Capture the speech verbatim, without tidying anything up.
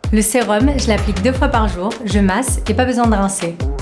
Le sérum, je l'applique deux fois par jour, je masse et pas besoin de rincer.